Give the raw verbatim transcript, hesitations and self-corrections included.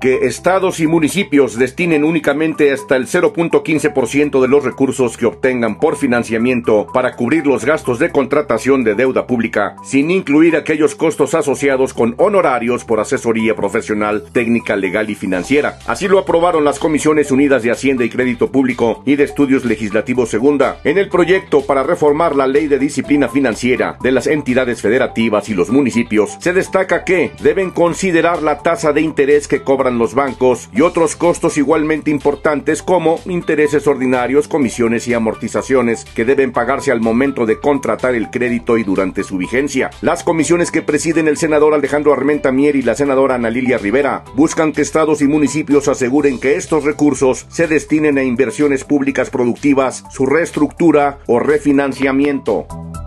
que estados y municipios destinen únicamente hasta el cero punto quince por ciento de los recursos que obtengan por financiamiento para cubrir los gastos de contratación de deuda pública, sin incluir aquellos costos asociados con honorarios por asesoría profesional, técnica, legal y financiera. Así lo aprobaron las Comisiones Unidas de Hacienda y Crédito Público y de Estudios Legislativos Segunda. En el proyecto para reformar la Ley de Disciplina Financiera de las entidades federativas y los municipios, se destaca que deben considerar la tasa de interés que cobran los bancos y otros costos igualmente importantes como intereses ordinarios, comisiones y amortizaciones que deben pagarse al momento de contratar el crédito y durante su vigencia. Las comisiones que presiden el senador Alejandro Armenta Mier y la senadora Ana Lilia Rivera buscan que estados y municipios aseguren que estos recursos se destinen a inversiones públicas productivas, su reestructura o refinanciamiento.